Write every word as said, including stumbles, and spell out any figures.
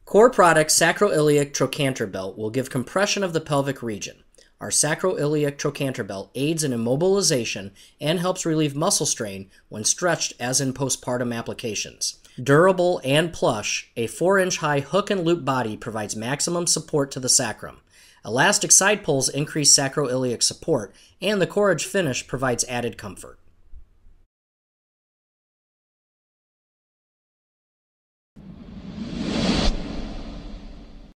Core product sacroiliac trochanter belt will give compression of the pelvic region. Our sacroiliac trochanter belt aids in immobilization and helps relieve muscle strain when stretched as in postpartum applications. Durable and plush, a four inch high hook and loop body provides maximum support to the sacrum. Elastic side pulls increase sacroiliac support, and the core edge finish provides added comfort.